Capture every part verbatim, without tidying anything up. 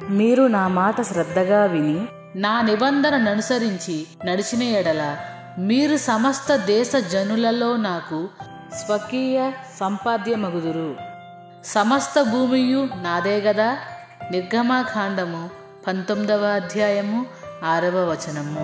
మీరు నా మాట శ్రద్ధగా విని నా నిబంధనను అనుసరించి నడిచిన ఎడల మీరు సమస్త దేశ జనులలో నాకు స్వకీయ సంపాద్యమగుదురు. సమస్త భూమియు నాదే గదా. నిర్గమాకాండము పంతొమ్మిదవ అధ్యాయము ఆరవ వచనము.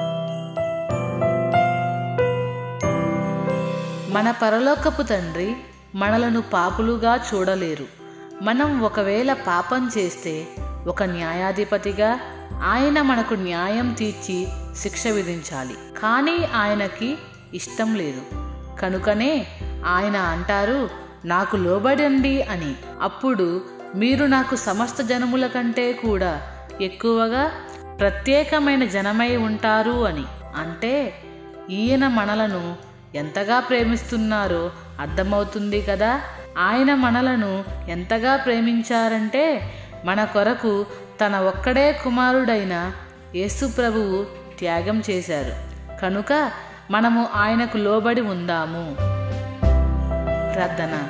మన పరలోకపు తండ్రి మనలను పాపులుగా చూడలేరు. మనం ఒకవేళ పాపం చేస్తే ఒక న్యాయాధిపతిగా ఆయన మనకు న్యాయం తీర్చి శిక్ష విధించాలి. కానీ ఆయనకి ఇష్టం లేదు. కనుకనే ఆయన అంటారు, నాకు లోబడండి అని. అప్పుడు మీరు నాకు సమస్త జనముల కంటే కూడా ఎక్కువగా ప్రత్యేకమైన జనమై ఉంటారు అని. అంటే ఈయన మనలను ఎంతగా ప్రేమిస్తున్నారో అర్థమవుతుంది కదా. ఆయన మనలను ఎంతగా ప్రేమించారంటే మన కొరకు తన ఒక్కడే కుమారుడైన యేసు ప్రభువు త్యాగం చేశారు. కనుక మనము ఆయనకు లోబడి ఉందాము. ప్రార్థన.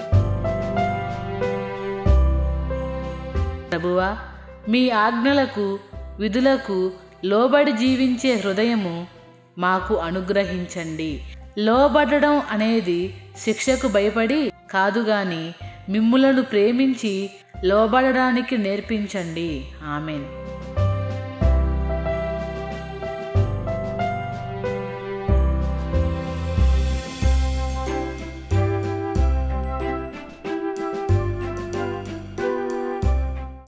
ప్రభువా, మీ ఆజ్ఞలకు విధులకు లోబడి జీవించే హృదయము మాకు అనుగ్రహించండి. లోబడడం అనేది శిక్షకు భయపడి కాదు గాని మిమ్ములను ప్రేమించి లోబడడానికి నేర్పించండి. ఆమెన్.